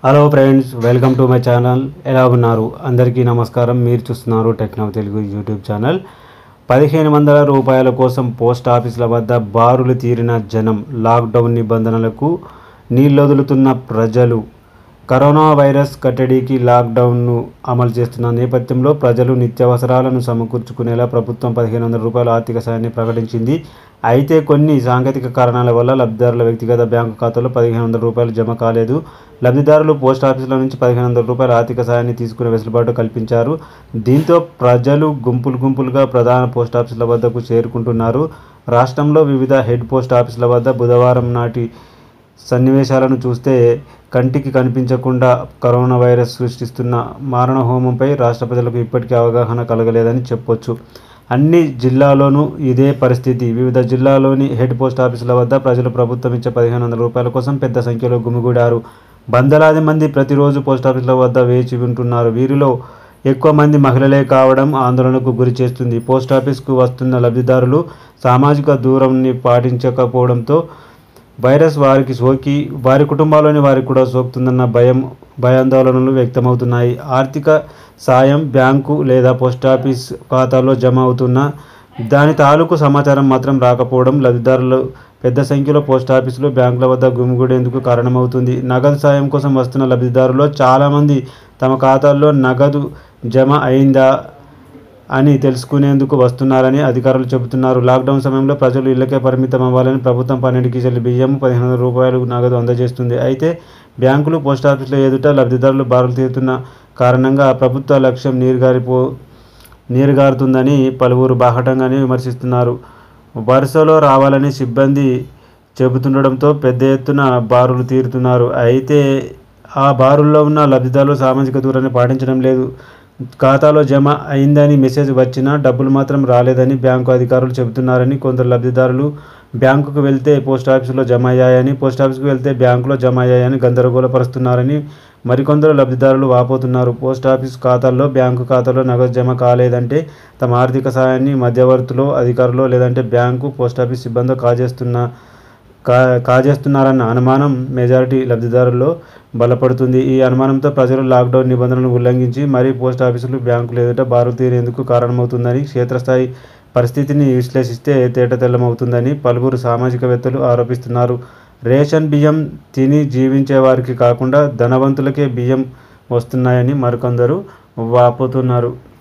Hello friends, welcome to my channel. ఎలా ఉన్నారు? అందరికీ నమస్కారం. మీరు చూస్తున్నారు టెక్నో తెలుగు యూట్యూబ్ ఛానల్. 1500 రూపాయల కోసం పోస్ట్ ఆఫీసుల వద్ద బారులు తీరిన జనం, లాక్డౌన్ నిబంధనలకు నీళ్లొదులుతున్న ప్రజలు. కరోనా వైరస్ కట్టడికి లాక్డౌన్ను అమలు చేస్తున్న నేపథ్యంలో ప్రజలు నిత్యావసరాలను సమకూర్చుకునేలా ప్రభుత్వం 1500 రూపాయల ఆర్థిక సాయాన్ని ప్రకటించింది. అయితే కొన్ని సాంకేతిక కారణాల వల్ల లబ్ధిదారుల వ్యక్తిగత బ్యాంకు ఖాతాలో 1500 రూపాయలు జమ కాలేదు. లబ్ధిదారులు పోస్ట్ ఆఫీసుల నుంచి 1500 రూపాయల ఆర్థిక సాయాన్ని తీసుకునే వెసులుబాటు కల్పించారు. దీంతో ప్రజలు గుంపులుగా ప్రధాన పోస్ట్ ఆఫీసుల వద్దకు చేరుకుంటున్నారు. రాష్ట్రంలో వివిధ హెడ్ పోస్ట్ ఆఫీసుల వద్ద బుధవారం నాటి సన్నివేశాలను చూస్తే కంటికి కనిపించకుండా కరోనా వైరస్ సృష్టిస్తున్న మారణహోమంపై రాష్ట్ర ప్రజలకు ఇప్పటికీ అవగాహన కలగలేదని చెప్పొచ్చు. అన్ని జిల్లాల్లోనూ ఇదే పరిస్థితి. వివిధ జిల్లాల్లోని హెడ్ పోస్ట్ ఆఫీసుల వద్ద ప్రజలు ప్రభుత్వం ఇచ్చే 1500 రూపాయల కోసం పెద్ద సంఖ్యలో గుమిగూడారు. వందలాది మంది ప్రతిరోజు పోస్టాఫీసుల వద్ద వేచి ఉంటున్నారు. వీరిలో ఎక్కువ మంది మహిళలే కావడం ఆందోళనకు గురి చేస్తుంది. పోస్టాఫీస్కు వస్తున్న లబ్ధిదారులు సామాజిక దూరంని పాటించకపోవడంతో వైరస్ వారికి సోకి వారి కుటుంబాల్లోని వారికి కూడా సోకుతుందన్న భయాందోళనలు వ్యక్తమవుతున్నాయి. ఆర్థిక సాయం బ్యాంకు లేదా పోస్టాఫీస్ ఖాతాలో జమ అవుతున్న దాని తాలూకు సమాచారం మాత్రం రాకపోవడం లబ్ధిదారులు పెద్ద సంఖ్యలో పోస్టాఫీసులు, బ్యాంకుల వద్ద గుమిగూడేందుకు కారణమవుతుంది. నగదు సాయం కోసం వస్తున్న లబ్ధిదారుల్లో చాలామంది తమ ఖాతాల్లో నగదు జమ అయిందా అని తెలుసుకునేందుకు వస్తున్నారని అధికారులు చెబుతున్నారు. లాక్డౌన్ సమయంలో ప్రజలు ఇళ్లకే పరిమితం అవ్వాలని ప్రభుత్వం 12 కేజీల బియ్యం, 1500 రూపాయలు నగదు అందజేస్తుంది. అయితే బ్యాంకులు, పోస్టాఫీసుల ఎదుట లబ్ధిదారులు బారులు తీరుతున్న కారణంగా ప్రభుత్వ లక్ష్యం నీరుగారుతుందని పలువురు బాహాటంగానే విమర్శిస్తున్నారు. వరుసలో రావాలని సిబ్బంది చెబుతుండడంతో పెద్ద ఎత్తున బారులు తీరుతున్నారు. అయితే ఆ బారుల్లో ఉన్న లబ్ధిదారులు సామాజిక దూరాన్ని పాటించడం లేదు. ఖాతాలో జమ అయిందని మెసేజ్ వచ్చినా డబ్బులు మాత్రం రాలేదని బ్యాంకు అధికారులు చెబుతున్నారని, కొందరు లబ్ధిదారులు బ్యాంకుకు వెళ్తే పోస్టాఫీసులో జమ అయ్యాయని, పోస్టాఫీసుకు వెళ్తే బ్యాంకులో జమ అయ్యాయని గందరగోళపరుస్తున్నారని మరికొందరు లబ్ధిదారులు వాపోతున్నారు. పోస్టాఫీసు ఖాతాల్లో, బ్యాంకు ఖాతాలో నగదు జమ కాలేదంటే తమ ఆర్థిక సాయాన్ని మధ్యవర్తులు, అధికారులు లేదంటే బ్యాంకు, పోస్టాఫీస్ సిబ్బంది కాజేస్తున్నారన్న అనుమానం మెజారిటీ లబ్ధిదారుల్లో బలపడుతుంది. ఈ అనుమానంతో ప్రజలు లాక్డౌన్ నిబంధనలను ఉల్లంఘించి మరీ పోస్టాఫీసులు, బ్యాంకులు ఎదుట బారులు తీరేందుకు కారణమవుతుందని, క్షేత్రస్థాయి పరిస్థితిని విశ్లేషిస్తే తేటతెల్లమవుతుందని పలువురు సామాజికవేత్తలు ఆరోపిస్తున్నారు. రేషన్ బియ్యం తిని జీవించే వారికి కాకుండా ధనవంతులకే బియ్యం వస్తున్నాయని మరికొందరు వాపోతున్నారు.